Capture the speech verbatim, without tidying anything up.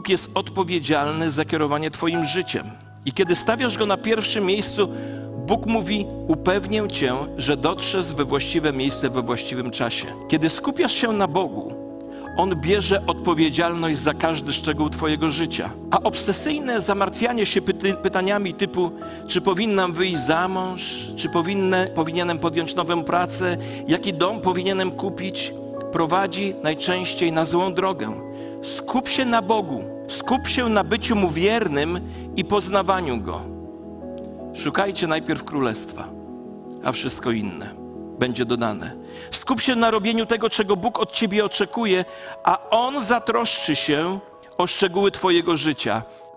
jest odpowiedzialny za kierowanie twoim życiem. I kiedy stawiasz Go na pierwszym miejscu, Bóg mówi, upewnię cię, że dotrzesz we właściwe miejsce we właściwym czasie. Kiedy skupiasz się na Bogu, On bierze odpowiedzialność za każdy szczegół twojego życia. A obsesyjne zamartwianie się pyty, pytaniami typu, czy powinnam wyjść za mąż, czy powinny, powinienem podjąć nową pracę, jaki dom powinienem kupić, prowadzi najczęściej na złą drogę. Skup się na Bogu, skup się na byciu Mu wiernym i poznawaniu Go. Szukajcie najpierw Królestwa, a wszystko inne będzie dodane. Skup się na robieniu tego, czego Bóg od ciebie oczekuje, a On zatroszczy się o szczegóły twojego życia.